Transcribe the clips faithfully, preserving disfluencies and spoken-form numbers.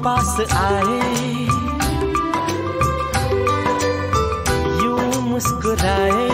पास आए, यूं मुस्कुराए,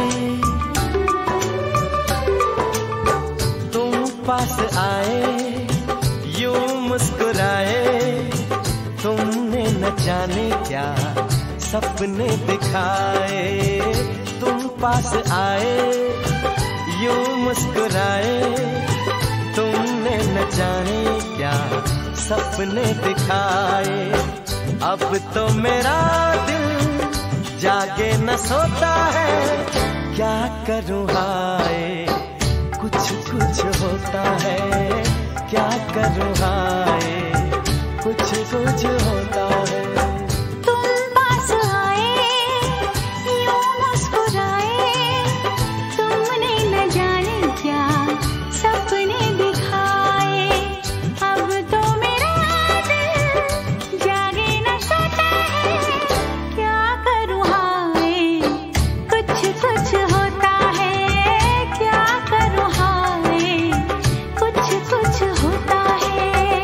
तुम पास आए, यूं मुस्कुराए, तुमने न जाने क्या सपने दिखाए। तुम पास आए, यूं मुस्कुराए, तुमने न जाने क्या सपने दिखाए। अब तो मेरा दिल जागे न सोता है, क्या करूं हाय कुछ कुछ होता है, क्या करूं हाय कुछ कुछ होता है। तुम पास आए, यूं मुस्कुराए, तुमने न जाने क्या सपने दिखाए। अब तो मेरा दिल जागे न सोता है, क्या करूं हाय कुछ कुछ होता है, क्या करूं हाय कुछ कुछ होता है।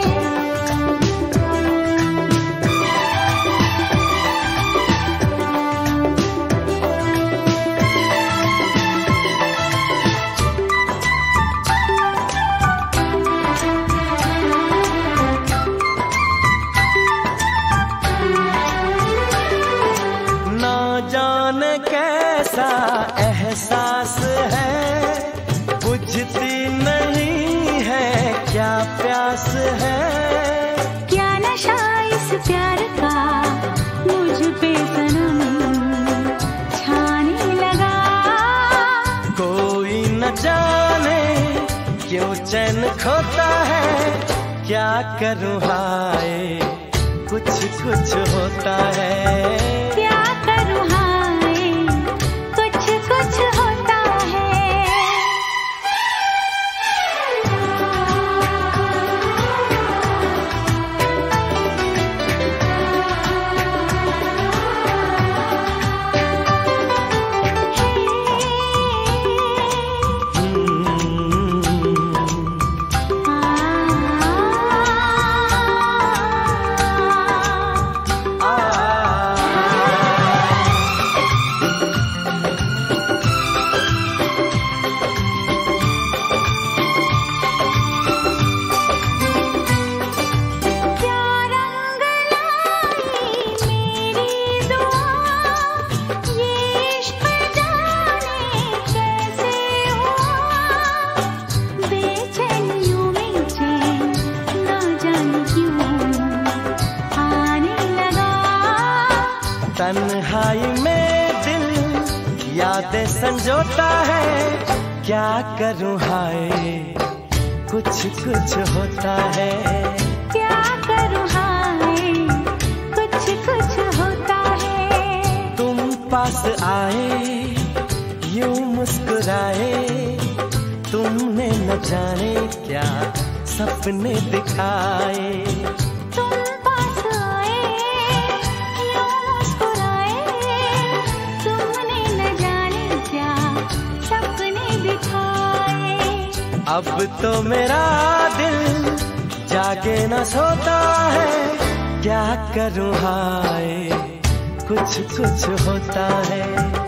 ना जाने कैसा एहसास है, बुझती नहीं है क्या प्यास है। क्या नशा इस प्यार का मुझ पे सनम छाने लगा। कोई न जाने क्यों चैन खोता है, क्या करूं हाय कुछ कुछ होता है। क्या करूं हाय कुछ कुछ होता है। क्या रंग लाई मेरी दुआ, ये इश्क जाने कैसे हुआ। बेचैनियों में चैन ना जाने क्यों आने लगा। तन्हाई में दिल यादें संजोता है, क्या करूं हाय कुछ कुछ होता है। क्या करूं हाय कुछ कुछ होता है। तुम पास आए, यूं मुस्कुराए, तुमने न जाने क्या सपने दिखाए। तुम पास आए, यूं मुस्कुराए, तुमने न जाने क्या सपने दिखाए। अब तो मेरा दिल जागे न सोता है, क्या करूं हाय कुछ कुछ होता है।